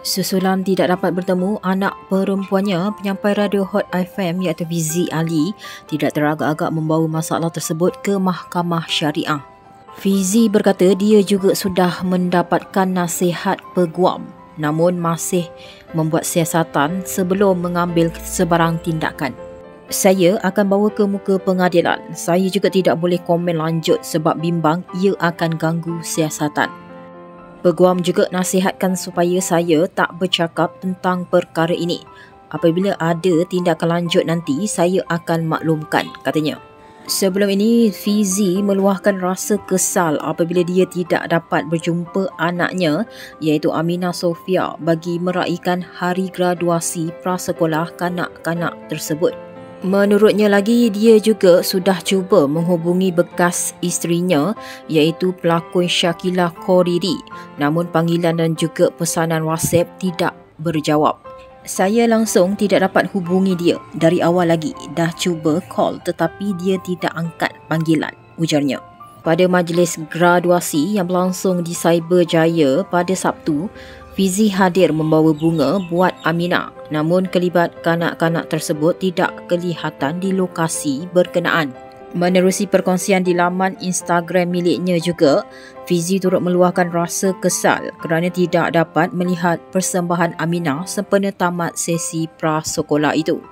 Susulan tidak dapat bertemu anak perempuannya, penyampai radio Hot FM iaitu Fizi Ali tidak teragak-agak membawa masalah tersebut ke Mahkamah Syariah. Fizi berkata dia juga sudah mendapatkan nasihat peguam namun masih membuat siasatan sebelum mengambil sebarang tindakan. Saya akan bawa ke muka pengadilan. Saya juga tidak boleh komen lanjut sebab bimbang ia akan ganggu siasatan. Peguam juga nasihatkan supaya saya tak bercakap tentang perkara ini. Apabila ada tindakan lanjut nanti, saya akan maklumkan, katanya. Sebelum ini, Fizi meluahkan rasa kesal apabila dia tidak dapat berjumpa anaknya iaitu Aminah Sofia bagi meraihkan hari graduasi prasekolah kanak-kanak tersebut. Menurutnya lagi, dia juga sudah cuba menghubungi bekas isterinya iaitu pelakon Shakila Khoriri, namun panggilan dan juga pesanan WhatsApp tidak berjawab. Saya langsung tidak dapat hubungi dia dari awal lagi. Dah cuba call tetapi dia tidak angkat panggilan, ujarnya. Pada majlis graduasi yang berlangsung di Cyberjaya pada Sabtu, Fizi hadir membawa bunga buat Aminah, namun kelibat kanak-kanak tersebut tidak kelihatan di lokasi berkenaan. Menerusi perkongsian di laman Instagram miliknya juga, Fizi turut meluahkan rasa kesal kerana tidak dapat melihat persembahan Aminah sempena tamat sesi prasekolah itu.